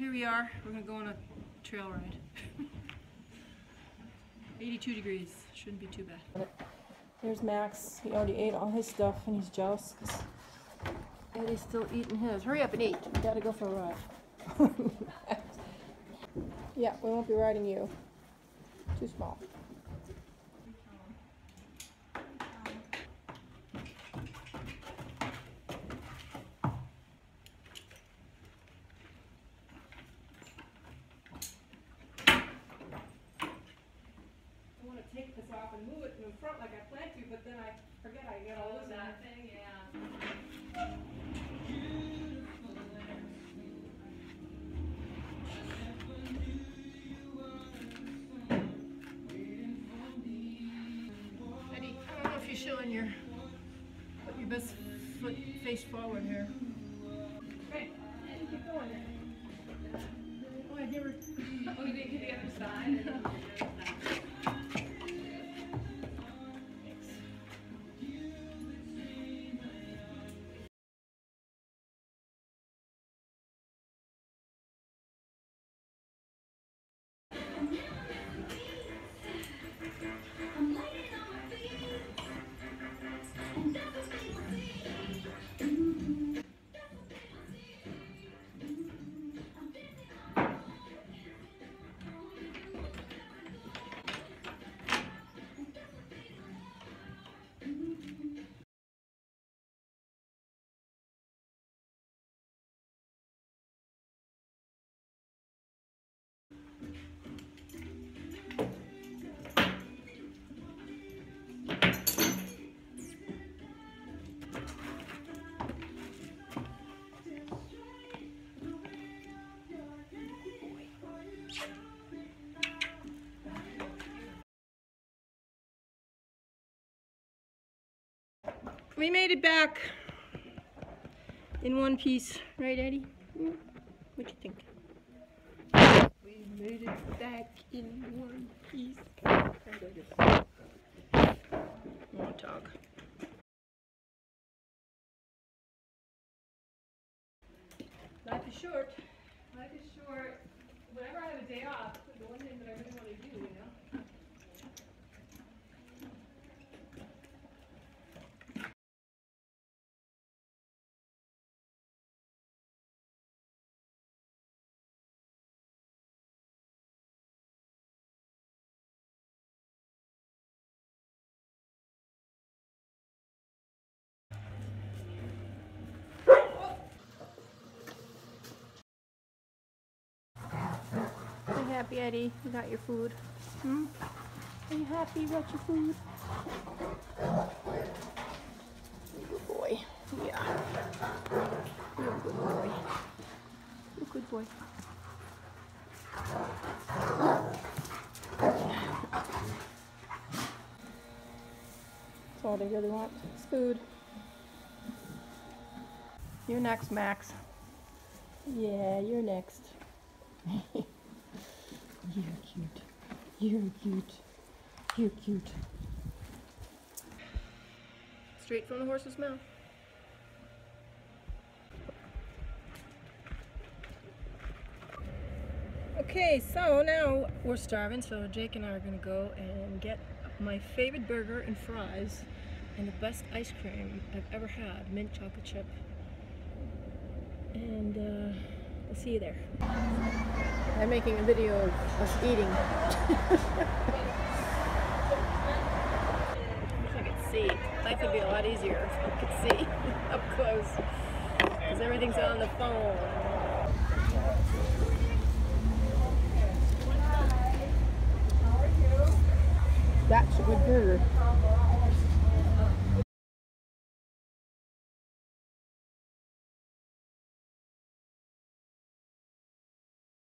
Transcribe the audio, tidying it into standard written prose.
here we are. We're gonna go on a trail ride. 82 degrees. Shouldn't be too bad. There's Max. He already ate all his stuff and he's jealous because Eddie's still eating his. Hurry up and eat. We gotta go for a ride. Yeah, we won't be riding you. Too small. Take this off and move it in front like I planned to, but then I forget I got all that thing, yeah. Eddie, I don't know if you're showing your, put your best foot face forward here. Okay, keep going. Oh, I never. Oh, you didn't get the other side? We made it back in one piece, right, Eddie? What you think? We made it back in one piece. Won't talk. Life is short. Life is short. Whenever I have a day off, the one thing that I really want to do, you know? Are you happy, Eddie? You got your food? Hmm? Are you happy you got your food? Good boy. Yeah. You're a good boy. You're a good boy. That's all they really want. It's food. You're next, Max. Yeah, you're next. You're cute. You're cute. You're cute. Straight from the horse's mouth. Okay, so now we're starving, so Jake and I are gonna go and get my favorite burger and fries and the best ice cream I've ever had, mint chocolate chip. And we'll see you there. I'm making a video of us eating. Wish I could see. Life would be a lot easier if I could see up close, because everything's on the phone. That's a good burger.